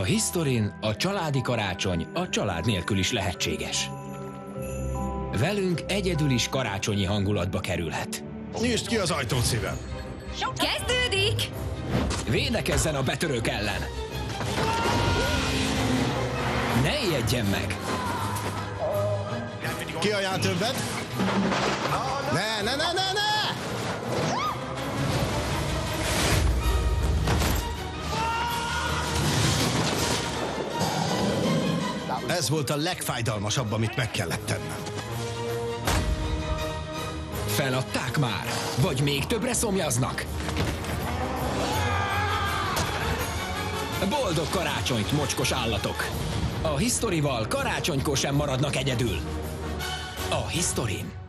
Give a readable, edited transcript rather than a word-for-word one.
Historin a családi karácsony a család nélkül is lehetséges. Velünk egyedül is karácsonyi hangulatba kerülhet. Nyisd ki az ajtót, szívem! Kezdődik! Védekezzen a betörők ellen! Ne ijedjen meg! Ki ajánl többet? Ne! Ez volt a legfájdalmasabb, amit meg kellett tennem. Feladták már? Vagy még többre szomjaznak? Boldog karácsonyt, mocskos állatok! A Historival karácsonykor sem maradnak egyedül. A Historin.